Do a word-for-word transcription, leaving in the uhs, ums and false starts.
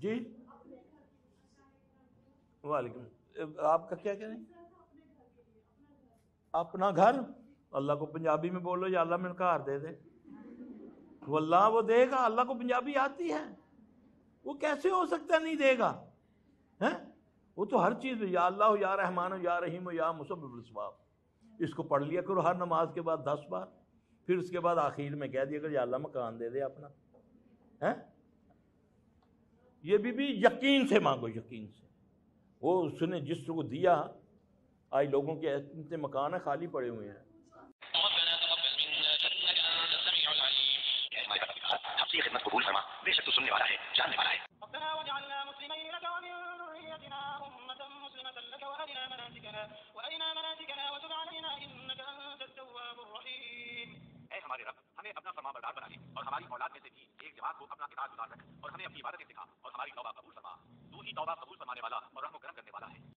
جی وعلیکم، آپ کا کیا کہہ رہے ہیں؟ اپنا گھر اللہ کو پنجابی میں بولو یا اللہ میں گھر دے دے، واللہ وہ دے گا۔ اللہ کو پنجابی آتی ہے، وہ کیسے ہو سکتا ہے نہیں دے گا؟ ہیں وہ تو ہر چیز میں یا اللہ یا رحمان یا رحیم یا مسبب الاسباب، اس کو پڑھ لیا کرو ہر نماز کے بعد دس بار، پھر اس کے بعد آخر میں کہہ دیا کرو یا اللہ مکان دے دے اپنا۔ ہیں یہ بھی بھی یقین سے مانگو، یقین سے۔ وہ اس نے جس کو دیا، آج لوگوں کے اتنے مکان ہیں خالی پڑے ہوئے ہیں۔ ہم سے یہ خدمت قبول فرما، بے شک تو سننے والا ہے، جاننے والا ہے۔ ربنا واجعلنا مسلمين لك ومن ذريتنا أمة مسلمة لك وأرنا مناسكنا وأرنا مناسكنا وتب علينا إنك أنت التواب الرحيم۔ اے ہمارے رب، ہمیں اپنا فرما بردار بنا لے اور ہماری اولاد میں سے بھی ایک جماعت کو اپنا اطاعت گزار رکھ اور ہمیں اپنی عبادتیں سکھا اور ہماری توبہ قبول فرما۔ تو ہی توبہ قبول فرمانے والا اور رحم و کرم کرنے والا ہے۔